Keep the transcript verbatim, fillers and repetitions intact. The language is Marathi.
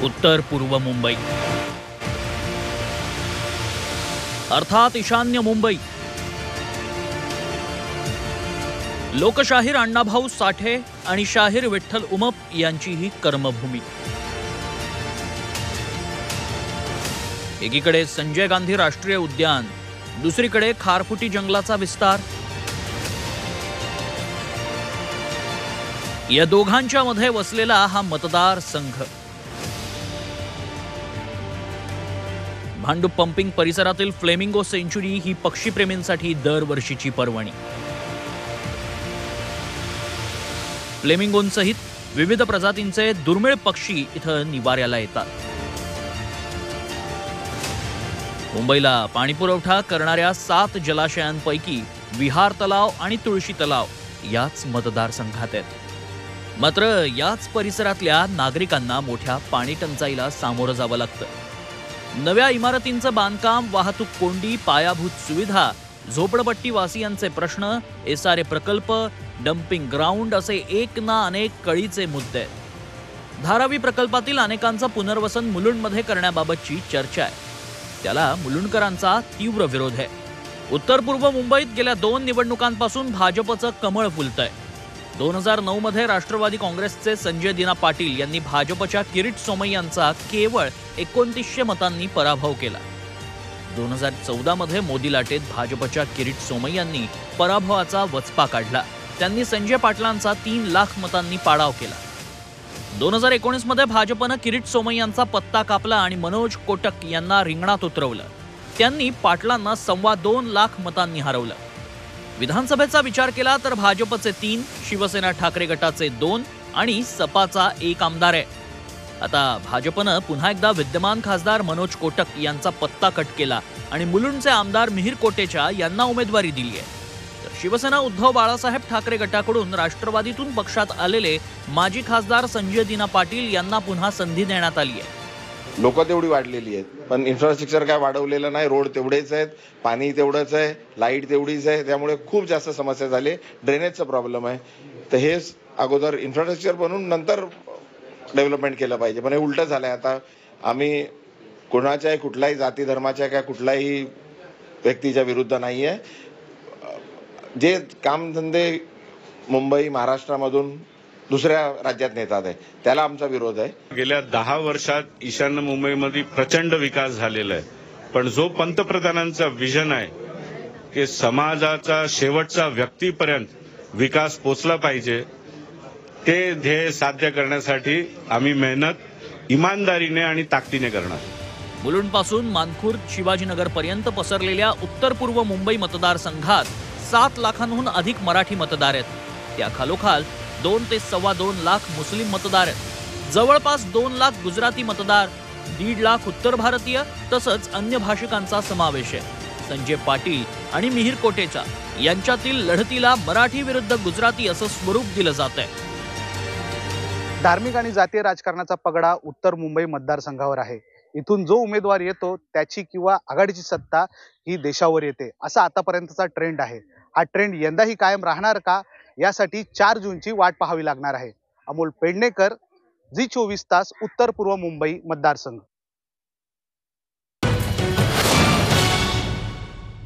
उत्तर पूर्व मुंबई अर्थात ईशान्य मुंबई, लोकशाहीर अण्णाभाऊ साठे आणि शाहीर विठ्ठल उमप यांची ही कर्मभूमी। एकीकडे संजय गांधी राष्ट्रीय उद्यान, दुसरीकडे खारफुटी जंगलाचा विस्तार। या दोघांच्या मध्ये वसलेला हा मतदार संघ भांडूप पंपिंग परिसरातील फ्लेमिंगो सेंचुरी ही पक्षीप्रेमींसाठी दरवर्षीची पर्वणी। फ्लेमिंगोंसहित विविध प्रजातींचे दुर्मिळ पक्षी इथं निवाऱ्याला येतात। मुंबईला पाणीपुरवठा करणाऱ्या सात जलाशयांपैकी विहार तलाव आणि तुळशी तलाव याच मतदारसंघात आहेत। मात्र याच परिसरातल्या नागरिकांना मोठ्या पाणी टंचाईला सामोरं जावं लागतं। नव्या इमारतींचं बांधकाम, वाहतूक कोंडी, पायाभूत सुविधा, झोपडपट्टी वासियांचे प्रश्न, एसआरए प्रकल्प, डम्पिंग ग्राउंड असे एक ना अनेक कळीचे मुद्दे आहेत। धारावी प्रकल्पातील अनेकांचं पुनर्वसन मुलुंडमध्ये करण्याबाबतची चर्चा आहे, त्याला मुलुंडकरांचा तीव्र विरोध आहे। उत्तर पूर्व मुंबईत गेल्या दोन निवडणुकांपासून भाजपचं कमळ फुलतंय। दोन हजार नऊ मध्ये राष्ट्रवादी काँग्रेसचे संजय दिना पाटील यांनी भाजपच्या किरीट सोमय्यांचा केवळ एकोणतीसशे मतांनी पराभव केला। दोन हजार चौदा मध्ये मोदी लाटेत भाजपच्या किरीट सोमय्यांनी पराभवाचा वचपा काढला। त्यांनी संजय पाटलांचा तीन लाख मतांनी पाडाव केला। दोन हजार एकोणीस मध्ये भाजपनं किरीट सोमय्यांचा पत्ता कापला आणि मनोज कोटक यांना रिंगणात उतरवलं। त्यांनी पाटलांना सव्वा दोन लाख मतांनी हरवलं। विधानसभेचा विचार केला तर भाजपचे तीन, शिवसेना ठाकरे गटाचे दोन आणि सपाचा एक आमदार आहे। आता भाजपनं पुन्हा एकदा विद्यमान खासदार मनोज कोटक यांचा पत्ता कट केला आणि मुलुंडचे आमदार मिहिर कोटेचा यांना उमेदवारी दिली आहे। तर शिवसेना उद्धव बाळासाहेब ठाकरे गटाकडून राष्ट्रवादीतून पक्षात आलेले माजी खासदार संजय दिना पाटील यांना पुन्हा संधी देण्यात आली आहे। लोक तेवढी वाढलेली आहेत, पण इन्फ्रास्ट्रक्चर काय वाढवलेलं नाही। रोड तेवढेच आहेत, पाणी तेवढंच आहे, लाईट तेवढीच आहे, त्यामुळे खूप जास्त समस्या झाली। ड्रेनेजचा प्रॉब्लेम आहे, तर हे अगोदर इन्फ्रास्ट्रक्चर बनवून नंतर डेव्हलपमेंट केलं पाहिजे, पण हे उलटं झालंय। आता आम्ही कोणाच्याही कुठल्याही जाती धर्माच्या किंवा कुठल्याही व्यक्तीच्या विरुद्ध नाही आहे। जे कामधंदे मुंबई महाराष्ट्रामधून दुसऱ्या राज्यात नेतात आहे त्याला आमचा विरोध आहे। गेल्या दहा वर्षात ईशान्य मुंबईमध्ये प्रचंड विकास झालेला आहे, पण जो पंतप्रधानांचा विजन आहे की समाजाचा शेवटचा व्यक्तीपर्यंत विकास पोचला पाहिजे, ते ध्येय साध्य करण्यासाठी आम्ही मेहनत इमानदारीने आणि ताकदीने करणार। मुलुंडपासून मानखुर्द शिवाजीनगर पर्यंत पसरलेल्या उत्तर पूर्व मुंबई मतदारसंघात सात लाखांहून अधिक मराठी मतदार आहेत। त्या खालोखाल दोन ते सव्वा दोन लाख मुस्लिम मतदार आहेत। जवळपास दोन लाख गुजराती मतदार, दीड लाख उत्तर भारतीय तसंच अन्य भाषिकांचा समावेश आहे। संजय पाटील आणि मिहिर कोटेचा यांच्यातील लढतीला मराठी विरुद्ध गुजराती असं स्वरूप दिलं जात आहे। धार्मिक आणि जातीय राजकारणाचा पगडा उत्तर मुंबई मतदारसंघावर आहे। इथून जो उमेदवार येतो त्याची किंवा आघाडीची सत्ता ही देशावर येते, असा आतापर्यंतचा ट्रेंड आहे। हा ट्रेंड यंदाही कायम राहणार का, यासाठी चार जूनची वाट पाहावी लागणार आहे। अमोल पेडणेकर, झी चोवीस तास, उत्तर पूर्व मुंबई मतदारसंघ।